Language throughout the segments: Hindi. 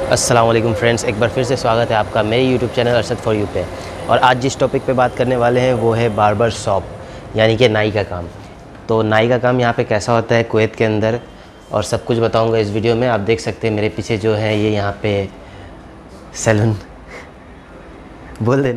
अस्सलाम वालेकुम फ्रेंड्स, एक बार फिर से स्वागत है आपका मेरे YouTube channel Arshad for you पे। और आज जिस टॉपिक पे बात करने वाले हैं वो है बार्बर शॉप, यानी कि नाई का काम। तो नाई का काम यहाँ पे कैसा होता है कुवैत के अंदर, और सब कुछ बताऊँगा इस वीडियो में। आप देख सकते हैं मेरे पीछे जो है ये यहाँ पे सैलून बोल देना।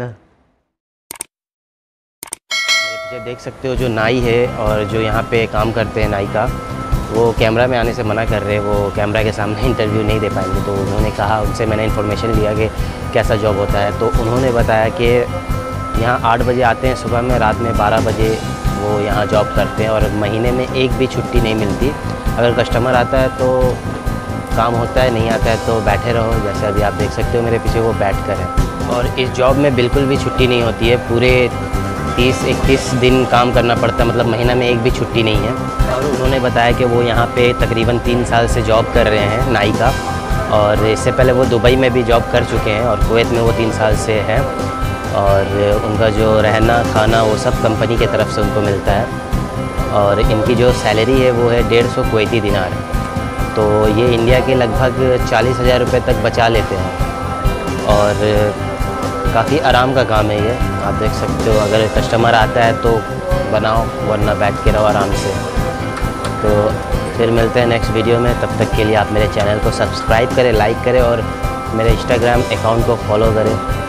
मेरे पीछे देख सकते हो जो नाई है और जो यहाँ पे काम करते हैं नाई का, वो कैमरा में आने से मना कर रहे हैं। वो कैमरा के सामने इंटरव्यू नहीं दे पाएंगे। तो उन्होंने कहा, उनसे मैंने इन्फॉर्मेशन लिया कि कैसा जॉब होता है। तो उन्होंने बताया कि यहाँ 8 बजे आते हैं सुबह में, रात में 12 बजे वो यहाँ जॉब करते हैं और महीने में एक भी छुट्टी नहीं मिलती। अगर कस्टमर आता है तो काम होता है, नहीं आता है तो बैठे रहो। जैसे अभी आप देख सकते हो मेरे पीछे वो बैठ कर है। और इस जॉब में बिल्कुल भी छुट्टी नहीं होती है। पूरे 30-31 दिन काम करना पड़ता है, मतलब महीना में एक भी छुट्टी नहीं है। और उन्होंने बताया कि वो यहाँ पे तकरीबन 3 साल से जॉब कर रहे हैं नाई का। और इससे पहले वो दुबई में भी जॉब कर चुके हैं और कुवैत में वो 3 साल से हैं। और उनका जो रहना खाना वो सब कंपनी की तरफ से उनको मिलता है। और इनकी जो सैलरी है वो है 150 कुवैती दिनार। तो ये इंडिया के लगभग 40,000 रुपये तक बचा लेते हैं। और काफ़ी आराम का काम है ये, आप देख सकते हो। अगर कस्टमर आता है तो बनाओ, वरना बैठ के रहो आराम से। तो फिर मिलते हैं नेक्स्ट वीडियो में। तब तक के लिए आप मेरे चैनल को सब्सक्राइब करें, लाइक करें और मेरे इंस्टाग्राम अकाउंट को फॉलो करें।